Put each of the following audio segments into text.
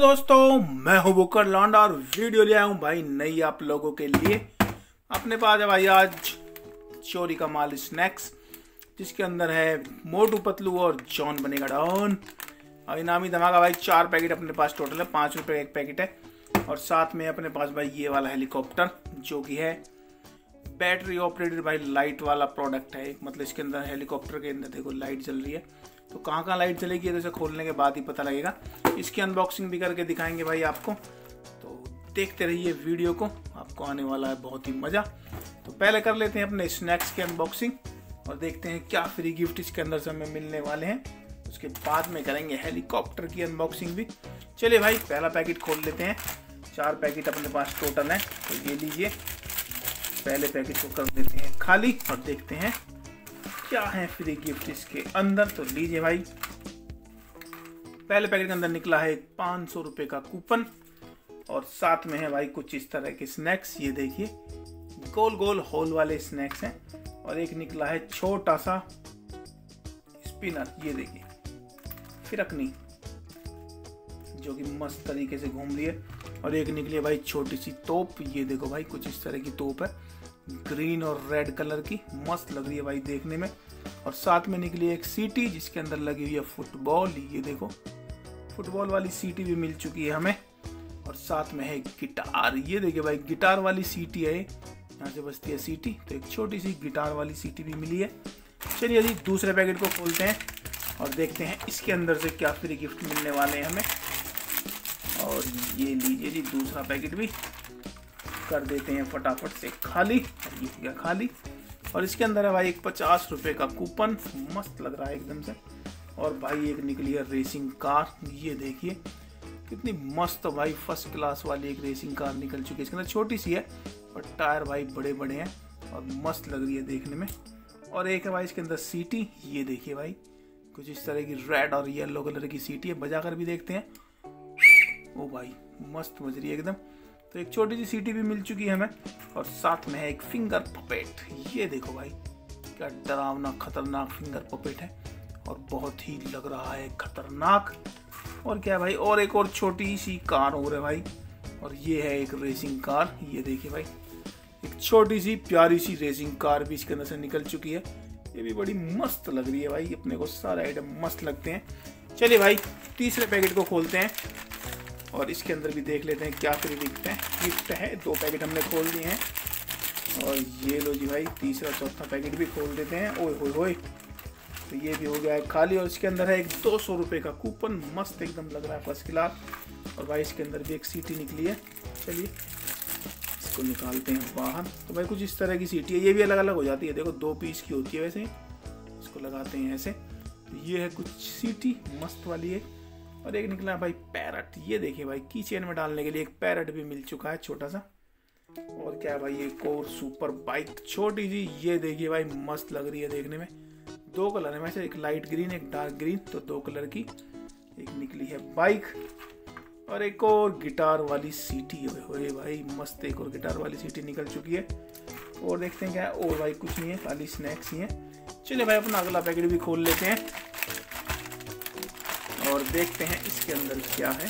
दोस्तों, मैं हूं बुकर लौंडा और वीडियो ले आया हूं भाई नई आप लोगों के लिए। अपने पास है भाई आज चोरी का माल स्नैक्स, जिसके अंदर है मोटू पतलू और जॉन बनेगा डॉन। और इनामी धमाका भाई 4 पैकेट अपने पास टोटल है, 5 रुपए एक पैकेट है। और साथ में अपने पास भाई ये वाला हेलीकॉप्टर जो कि है बैटरी ऑपरेटेड भाई लाइट वाला प्रोडक्ट है। मतलब इसके अंदर हेलीकॉप्टर के अंदर देखो लाइट जल रही है, तो कहाँ कहाँ लाइट चलेगी तो इसे खोलने के बाद ही पता लगेगा। इसकी अनबॉक्सिंग भी करके दिखाएंगे भाई आपको, तो देखते रहिए वीडियो को, आपको आने वाला है बहुत ही मज़ा। तो पहले कर लेते हैं अपने स्नैक्स की अनबॉक्सिंग और देखते हैं क्या फ्री गिफ्ट इसके अंदर से हमें मिलने वाले हैं। उसके बाद में करेंगे हेलीकॉप्टर की अनबॉक्सिंग भी। चलिए भाई पहला पैकेट खोल लेते हैं। 4 पैकेट अपने पास टोटल है, तो ये लीजिए पहले पैकेट को कर देते हैं खाली और देखते हैं क्या है फ्री गिफ्ट इसके अंदर। तो लीजिए भाई, पहले पैकेट के अंदर निकला है 500 रुपए का कूपन और साथ में है भाई कुछ इस तरह के स्नैक्स। ये देखिए गोल गोल होल वाले स्नैक्स हैं। और एक निकला है छोटा सा स्पिनर, ये देखिए फिरकनी जो कि मस्त तरीके से घूम रही है। और एक निकली है भाई छोटी सी तोप, ये देखो भाई कुछ इस तरह की तोप है, ग्रीन और रेड कलर की, मस्त लग रही है भाई देखने में। और साथ में निकली एक सीटी जिसके अंदर लगी हुई है फुटबॉल, ये देखो फुटबॉल वाली सीटी भी मिल चुकी है हमें। और साथ में है गिटार, ये देखिए भाई गिटार वाली सीटी है, यहाँ से बजती है सीटी, तो एक छोटी सी गिटार वाली सीटी भी मिली है। चलिए जी दूसरे पैकेट को खोलते हैं और देखते हैं इसके अंदर से क्या फ्री गिफ्ट मिलने वाले हैं हमें। और ये लीजिए जी दूसरा पैकेट भी कर देते हैं फटाफट से खाली। ये क्या खाली, और इसके अंदर है भाई एक 50 रुपए का कूपन, मस्त लग रहा है एकदम से। और भाई एक निकली है रेसिंग कार, ये देखिए कितनी मस्त भाई फर्स्ट क्लास वाली एक रेसिंग कार निकल चुकी है। इसके अंदर छोटी सी है और टायर भाई बड़े बड़े हैं और मस्त लग रही है देखने में। और एक है भाई इसके अंदर सीटी, ये देखिए भाई कुछ इस तरह की रेड और येलो कलर की सीटी है, बजा कर भी देखते हैं। ओ भाई मस्त बज रही है एकदम। तो एक छोटी सी सीटी भी मिल चुकी है हमें और साथ में है एक फिंगर पपेट, ये देखो भाई क्या डरावना खतरनाक फिंगर पपेट है और बहुत ही लग रहा है खतरनाक। और क्या है भाई, और एक और छोटी सी कार और है भाई, और ये है एक रेसिंग कार, ये देखिए भाई एक छोटी सी प्यारी सी रेसिंग कार भी इसके अंदर से निकल चुकी है। ये भी बड़ी मस्त लग रही है भाई, अपने को सारे आइटम मस्त लगते हैं। चलिए भाई तीसरे पैकेट को खोलते हैं और इसके अंदर भी देख लेते हैं क्या फ्री गिफ्ट है। 2 पैकेट हमने खोल दिए हैं और ये लो जी भाई तीसरा चौथा पैकेट भी खोल देते हैं। ओए होए होए, तो ये भी हो गया है खाली। और इसके अंदर है एक 200 रुपए का कूपन, मस्त एकदम लग रहा है फर्स्ट क्लास। और भाई इसके अंदर भी एक सीटी निकली है, चलिए इसको निकालते हैं बाहर। तो भाई कुछ इस तरह की सीटी है, ये भी अलग अलग हो जाती है, देखो 2 पीस की होती है वैसे। इसको लगाते हैं ऐसे, तो ये है कुछ सीटी मस्त वाली है। और एक निकला है भाई पैरट, ये देखिए भाई की चेन में डालने के लिए एक पैरट भी मिल चुका है छोटा सा। और क्या है भाई एक और सुपर बाइक छोटी सी, ये देखिए भाई मस्त लग रही है देखने में। 2 कलर है वैसे, एक लाइट ग्रीन एक डार्क ग्रीन, तो 2 कलर की एक निकली है बाइक। और एक और गिटार वाली सीटी, ओए भाई मस्त एक और गिटार वाली सीटी निकल चुकी है। और देखते हैं क्या है, और भाई कुछ नहीं है, खाली स्नैक्स ही है। चलिए भाई अपना अगला पैकेट भी खोल लेते हैं और देखते हैं इसके अंदर क्या है।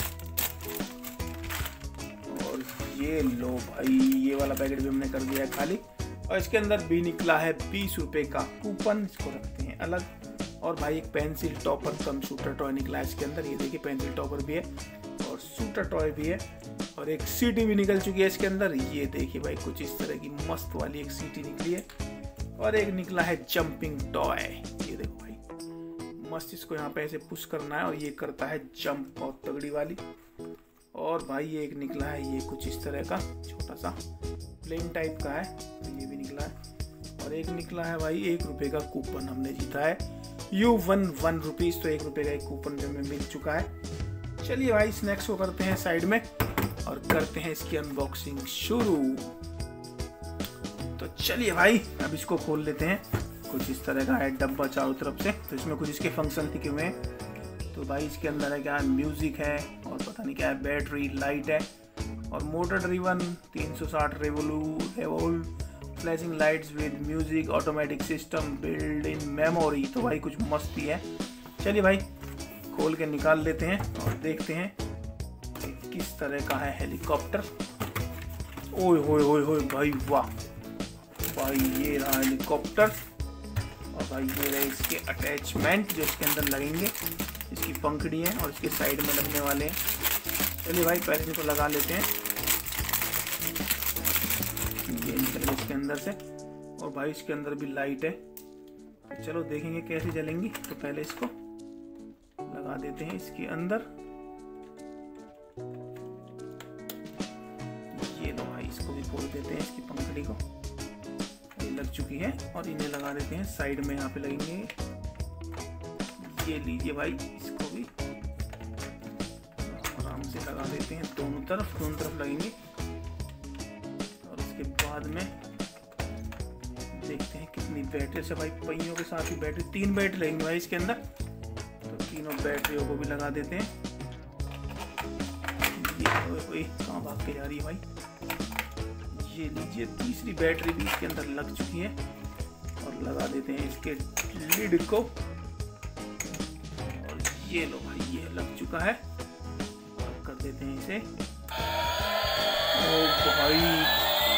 और ये लो भाई ये वाला पैकेट भी हमने कर दिया है खाली। और इसके अंदर भी निकला है 20 रुपए का कूपन, इसको रखते हैं अलग। और भाई एक pencil topper cum shooter toy निकला है इसके अंदर, ये देखिए पेंसिल टॉपर भी है और शूटर टॉय भी है। और एक सीटी भी निकल चुकी है इसके अंदर, ये देखिए भाई कुछ इस तरह की मस्त वाली एक सीटी निकली है। और एक निकला है जंपिंग टॉय, ये देखो भाई मस्त, इसको यहाँ पे ऐसे पुश करना है और ये करता है जंप बहुत तगड़ी वाली। और भाई ये एक निकला है, ये कुछ इस तरह का छोटा सा प्लेन टाइप का है, तो ये भी निकला है। और एक निकला है भाई 1 रुपए का कूपन, हमने जीता है U1 रुपीज, तो 1 रुपए का एक कूपन भी हमें मिल चुका है। चलिए भाई स्नैक्स को करते हैं साइड में और करते हैं इसकी अनबॉक्सिंग शुरू। तो चलिए भाई अब इसको खोल लेते हैं। कुछ इस तरह का है डब्बा चारों तरफ से, तो इसमें कुछ इसके फंक्शन लिखे हुए हैं। तो भाई इसके अंदर है क्या है, म्यूजिक है और पता नहीं क्या है, बैटरी लाइट है और motor driven 360 revolve flashing lights with music automatic system build in memory. तो भाई कुछ मस्ती है। चलिए भाई खोल के निकाल लेते हैं और देखते हैं किस तरह का है हेलीकॉप्टर। ओए होए होए होए भाई वाह भाई, ये रहा हेलीकॉप्टर। और भाई ये रहे इसके अटैचमेंट जो इसके अंदर लगेंगे, इसकी पंखड़ी है और इसके साइड में लगने वाले हैं। चलिए भाई पहले इनको लगा लेते हैं। ये निकल गए इसके अंदर से। और भाई इसके अंदर भी लाइट है, तो चलो देखेंगे कैसे जलेंगी। तो पहले इसको लगा देते हैं इसके अंदर। ये लो भाई, इसको भी खोल देते हैं, इसकी पंखड़ी को। ये लग चुकी है और इन्हें लगा देते हैं साइड में, यहाँ पे लगेंगे। ये लीजिए भाई, इसको भी आराम से लगा देते हैं, दोनों तरफ लगेंगे। और उसके बाद में देखते हैं कितनी बैटरी से भाई, पहियों के साथ ही बैटरी, 3 बैटरी लगेंगे भाई इसके अंदर। तो तीनों बैटरियों को भी लगा देते हैं। ये कहाँ भाग के जा रही है भाई। ये लीजिए, तीसरी बैटरी भी इसके अंदर लग चुकी है। और लगा देते हैं इसके लिड को। और ये लो भाई, ये लग चुका है। और कर देते हैं इसे। ओ भाई,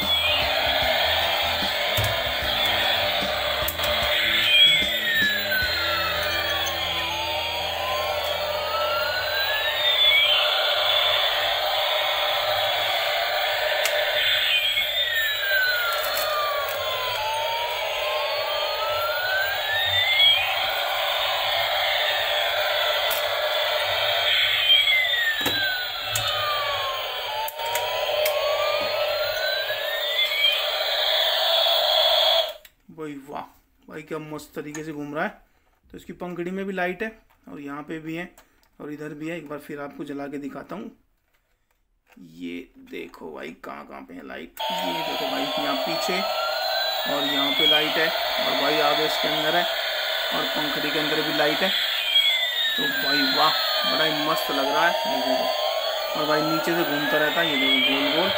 भाई वाह भाई, क्या मस्त तरीके से घूम रहा है। तो इसकी पंखड़ी में भी लाइट है और यहाँ पे भी है और इधर भी है। एक बार फिर आपको जला के दिखाता हूँ। ये देखो भाई, कहाँ कहाँ पे है लाइट। ये देखो भाई, यहाँ पीछे और यहाँ पे लाइट है। और भाई आगे इसके अंदर है और पंखड़ी के अंदर भी लाइट है। तो भाई वाह, बड़ा ही मस्त लग रहा है। ये देखो, और भाई नीचे से घूमता रहता है। ये देखो गोल गोल।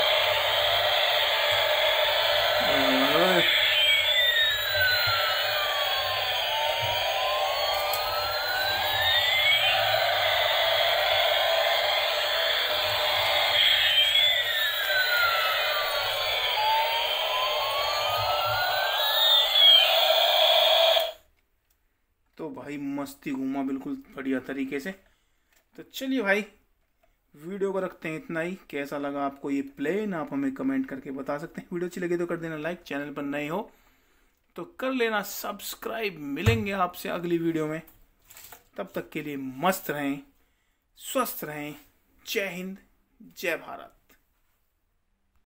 तो भाई मस्ती घूमा बिल्कुल बढ़िया तरीके से। तो चलिए भाई, वीडियो को रखते हैं इतना ही। कैसा लगा आपको ये प्लेन, आप हमें कमेंट करके बता सकते हैं। वीडियो अच्छी लगी तो कर देना लाइक, चैनल पर नए हो तो कर लेना सब्सक्राइब। मिलेंगे आपसे अगली वीडियो में, तब तक के लिए मस्त रहें, स्वस्थ रहें। जय हिंद, जय भारत।